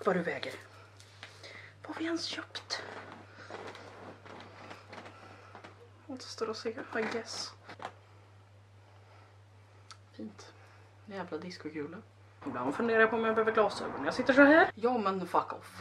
vad du väger. Vad har vi ens köpt? Återstår att se, I guess. Fint. Jävla diskokula. Ibland funderar jag på om jag behöver glasögon. Jag sitter så här. Ja, men fuck off.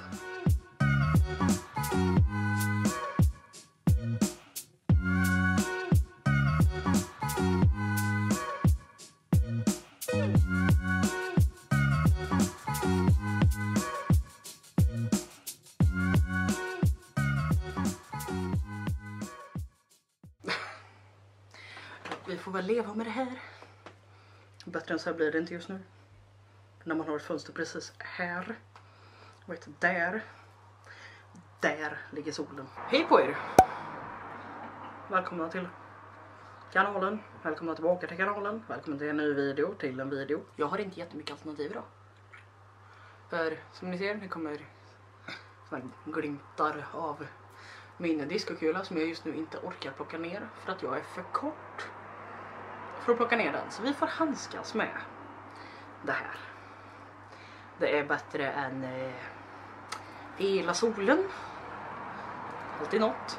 Vi får väl leva med det här. Bättre än så här blir det inte just nu. När man har ett fönster precis här. Och ett där. Där ligger solen. Hej på er! Välkomna till kanalen. Välkomna tillbaka till kanalen. Välkommen till en ny video. Till en video. Jag har inte jättemycket alternativ idag. För som ni ser, det kommer såna glimtar av min diskokula som jag just nu inte orkar plocka ner. För att jag är för kort för att plocka ner den. Så vi får handskas med det här. Det är bättre än hela solen. Alltid något.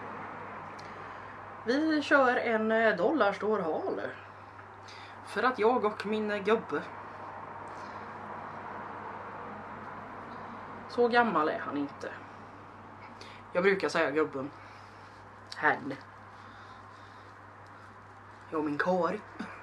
Vi kör en dollarstårhal. För att jag och min gubbe. Så gammal är han inte. Jag brukar säga gubben. Hen. Jag och min kar.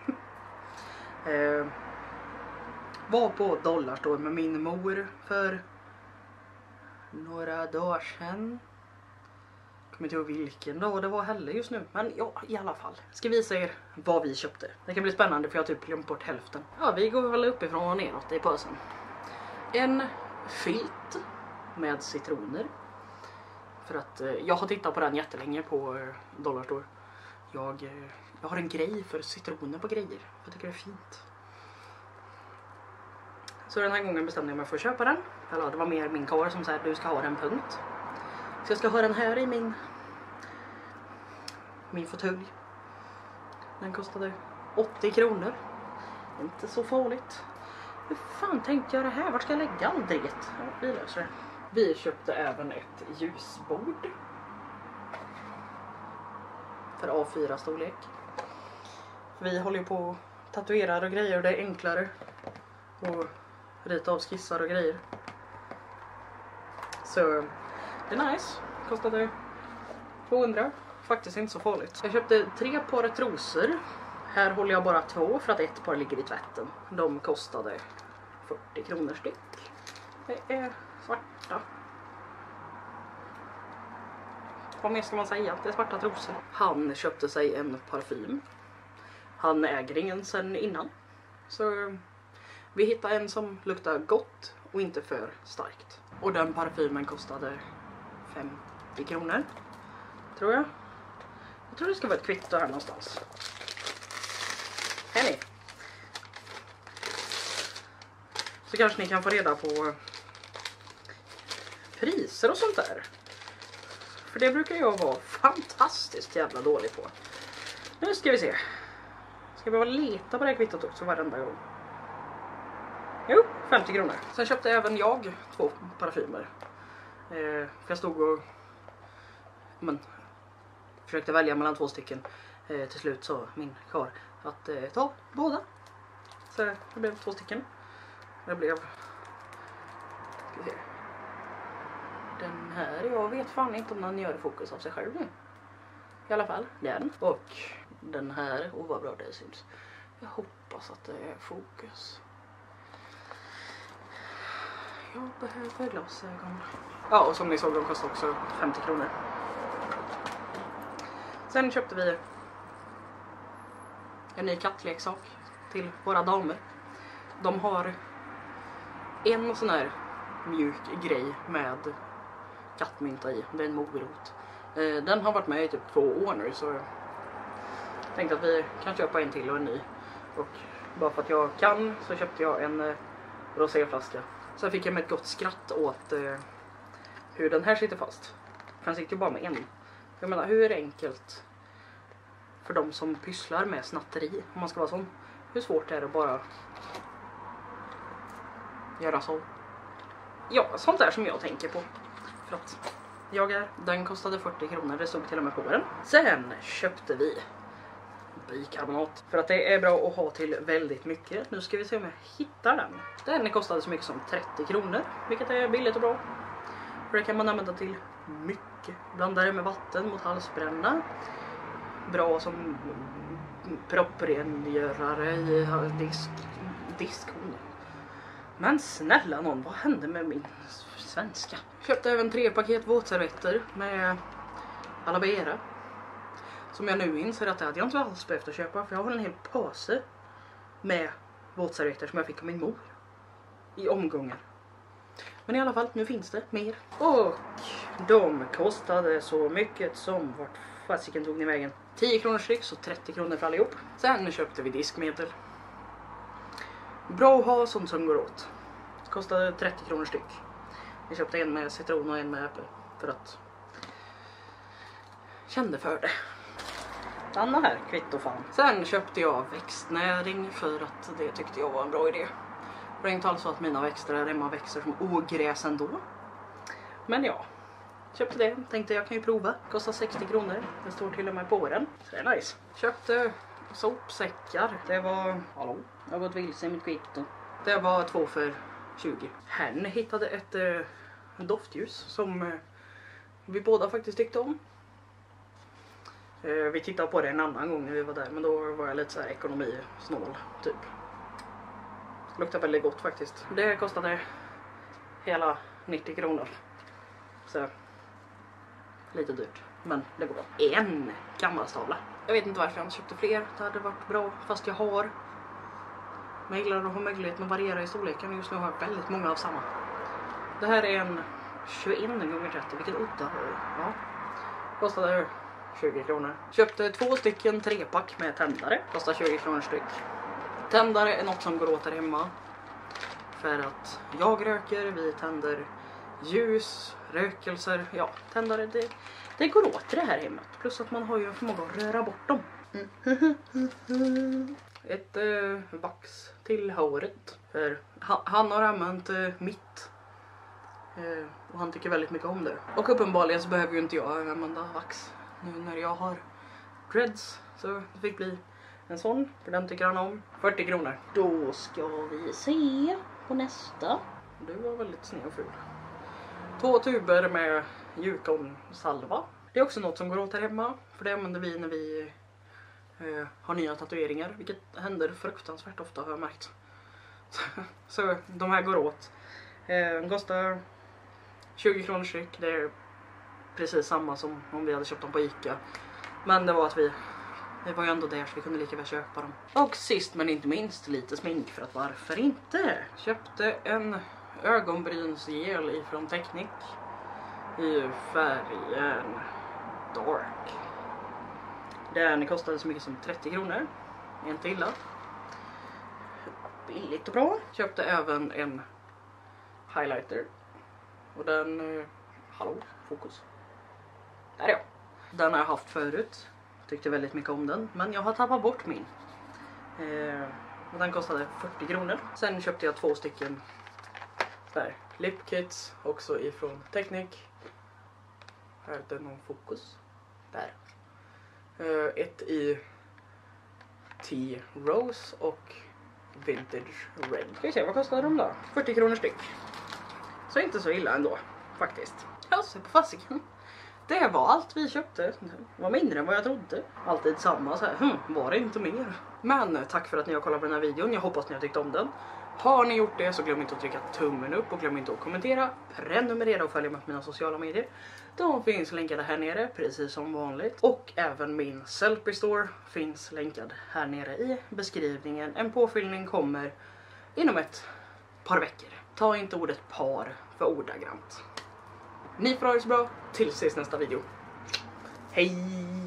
Var på dollarstore med min mor för några dagar sedan. Kommer inte ihåg vilken dag det var heller just nu. Men ja, i alla fall. Ska visa er vad vi köpte. Det kan bli spännande för jag har typ glömt bort hälften. Ja, vi går väl uppifrån och neråt i pösen. En filt med citroner. För att jag har tittat på den jättelänge på dollarstore. Jag har en grej för citroner på grejer. Jag tycker det är fint. Så den här gången bestämde jag mig för att köpa den. Eller det var mer min kar som sa att du ska ha den, punkt. Så jag ska ha den här i min fåtölj. Den kostade 80 kronor. Inte så farligt. Hur fan tänkte jag det här? Vart ska jag lägga all det? Ja, vi löser det. Vi köpte även ett ljusbord. För A4 storlek. Vi håller ju på att tatuera och grejer och det är enklare. Och rita av skissar och grejer. Så det är nice. Kostade 200. Faktiskt inte så farligt. Jag köpte 3 par trosor. Här håller jag bara 2 för att ett par ligger i tvätten. De kostade 40 kronor styck. Det är svarta. Vad mer ska man säga? Det är svarta trosor. Han köpte sig en parfym. Han äger ingen sen innan. Så vi hittade en som luktar gott och inte för starkt. Och den parfymen kostade 50 kronor. Tror jag. Jag tror det ska vara ett kvitto här någonstans. Här ni. Så kanske ni kan få reda på priser och sånt där. För det brukar jag vara fantastiskt jävla dålig på. Nu ska vi se. Ska vi bara leta på det här kvittot också varenda gång. Jo, 50 kronor. Sen köpte även jag 2 parfymer. För jag stod och försökte välja mellan 2 stycken. Till slut så min kar att ta båda. Så det blev 2 stycken. Det blev... Ska vi se. Den här, jag vet fan inte om den gör fokus av sig själv nu. I alla fall, den. Och den här, vad bra det syns. Jag hoppas att det är fokus. Jag behöver glasögon. Ja, och som ni såg, de kostar också 50 kronor. Sen köpte vi en ny kattleksak till våra damer. De har en sån här mjuk grej med kattmynta i. Det är en morot. Den har varit med i typ 2 år nu, så jag tänkte att vi kan köpa en till och en ny. Och bara för att jag kan så köpte jag en roséflaska. Sen fick jag med ett gott skratt åt hur den här sitter fast. För den sitter ju bara med en. Jag menar, hur enkelt för de som pysslar med snatteri, om man ska vara sån. Hur svårt är det att bara göra så? ja, sånt där som jag tänker på. För att den kostade 40 kronor, det stod till och med på den. Sen köpte vi bikarbonat. För att det är bra att ha till väldigt mycket. Nu ska vi se om jag hittar den. Den kostade så mycket som 30 kronor. Vilket är billigt och bra. För det kan man använda till mycket. Blanda det med vatten mot halsbränna. Bra som propprengörare i diskhon. Men snälla någon, vad hände med min svenska? Köpte även 3 paket våtservetter med aloe vera. Som jag nu inser att det hade jag inte alls behövt köpa. För jag har en hel påse med våtservetter som jag fick av min mor. I omgångar. Men i alla fall, nu finns det mer. Och de kostade så mycket som vart fasiken tog ni vägen. 10 kronor styck, så 30 kronor för allihop. Sen köpte vi diskmedel. Bra att ha sånt som går åt. Kostade 30 kronor styck. Vi köpte en med citron och en med äpple. För att kände för det. Stanna här, kvitto fan. Sen köpte jag växtnäring för att det tyckte jag var en bra idé. Det är inte alls så att mina växter här hemma växer som ogräs ändå. Men ja, köpte det. Tänkte jag kan ju prova. Kostar 60 kronor. Det står till och med på den. Så det är nice. Köpte sopsäckar. Det var... Hallå? Jag har gått vilse i mitt kvitto. Det var 2 för 20. Hen hittade ett doftljus som vi båda faktiskt tyckte om. Vi tittade på det en annan gång när vi var där. Men då var jag lite så här ekonomisnål typ. Luktar väldigt gott faktiskt. Det kostade hela 90 kronor. Så lite dyrt. Men det går bra. En gammalstavla. Jag vet inte varför jag inte köpte fler. Det hade varit bra. Fast jag har. Men jag gillar att ha möjligheten att variera i storleken. Just nu har jag väldigt många av samma. Det här är en 21x30. Vilket udda. Ja. Kostade 20 kronor. Köpte 2 stycken 3-pack med tändare. Kostar 20 kronor styck. Tändare är något som går åt här hemma. För att jag röker, vi tänder ljus, rökelser. Ja, tändare det går åt det här hemmet. Plus att man har ju en förmåga att röra bort dem. Ett vax till håret. För han har använt mitt. Och han tycker väldigt mycket om det. Och uppenbarligen så behöver ju inte jag använda vax. Nu när jag har dreads. Så det fick bli en sån, för den tycker han om. 40 kronor. Då ska vi se på nästa. Du var väldigt sned och ful. 2 tuber med Yukon-salva. Det är också något som går åt här hemma. För det använder vi när vi har nya tatueringar. Vilket händer fruktansvärt ofta har jag märkt. Så de här går åt. De kostar 20 kronor styck. Det är precis samma som om vi hade köpt dem på Ica. Men det var att vi var ju ändå där så vi kunde lika väl köpa dem. Och sist men inte minst lite smink, för att varför inte? Köpte en ögonbrynsgel ifrån Technic i färgen Dark. Den kostade så mycket som 30 kronor. Inte illa. Billigt och bra. Köpte även en highlighter. Och den... hallå, fokus. Där är jag. Den har jag haft förut. Tyckte väldigt mycket om den. Men jag har tappat bort min. Och den kostade 40 kronor. Sen köpte jag 2 stycken där lip kits. Också ifrån Technic. Här är det någon fokus. Där. Ett i T-Rose och Vintage Red. Ska vi se, vad kostar de då? 40 kronor styck. Så inte så illa ändå, faktiskt. Alltså på fasiken. Det var allt vi köpte. Det var mindre än vad jag trodde. Alltid samma så här. Var det inte mer? Men tack för att ni har kollat på den här videon. Jag hoppas ni har tyckt om den. Har ni gjort det så glöm inte att trycka tummen upp. Och glöm inte att kommentera. Prenumerera och följa med på mina sociala medier. De finns länkade här nere precis som vanligt. Och även min Sellpy Store finns länkad här nere i beskrivningen. En påfyllning kommer inom ett par veckor. Ta inte ordet par för ordagrant. Ni får ha det så bra. Tills ses nästa video. Hej!